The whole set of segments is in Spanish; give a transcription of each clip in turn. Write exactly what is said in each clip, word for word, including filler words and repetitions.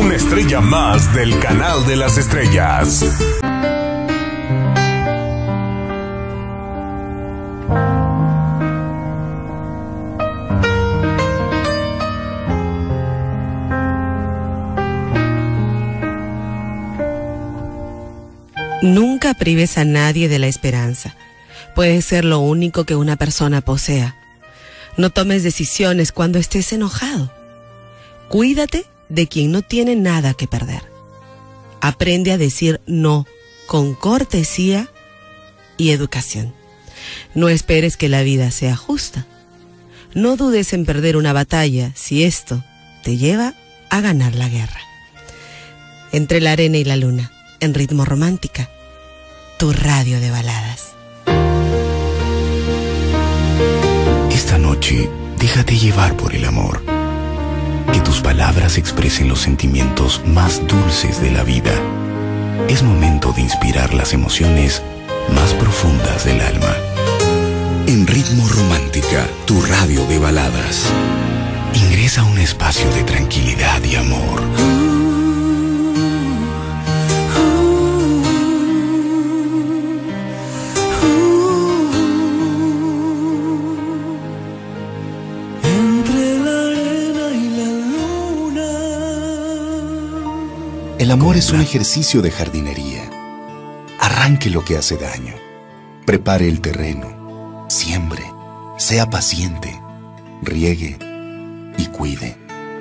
una estrella más del canal de las estrellas. Nunca prives a nadie de la esperanza. Puede ser lo único que una persona posea. No tomes decisiones cuando estés enojado. Cuídate de quien no tiene nada que perder. Aprende a decir no con cortesía y educación. No esperes que la vida sea justa. No dudes en perder una batalla si esto te lleva a ganar la guerra. Entre la arena y la luna, en Ritmo Romántica, tu radio de baladas. Esta noche, déjate llevar por el amor. Que tus palabras expresen los sentimientos más dulces de la vida. Es momento de inspirar las emociones más profundas del alma. En Ritmo Romántica, tu radio de baladas. Ingresa a un espacio de tranquilidad y amor. El amor es un ejercicio de jardinería. Arranque lo que hace daño. Prepare el terreno. Siembre. Sea paciente. Riegue y cuide.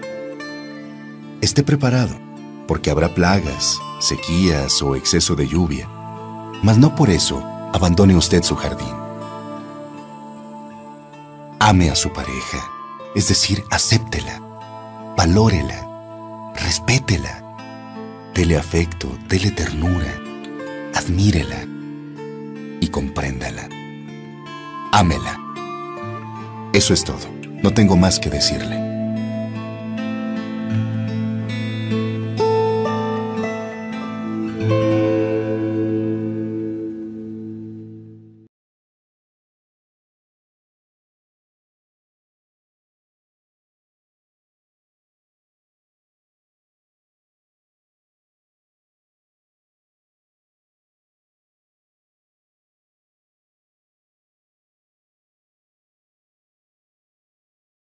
Esté preparado, porque habrá plagas, sequías o exceso de lluvia. Mas no por eso abandone usted su jardín. Ame a su pareja, es decir, acéptela, valórela, respétela. Dele afecto, dele ternura, admírela y compréndala. Ámela. Eso es todo. No tengo más que decirle.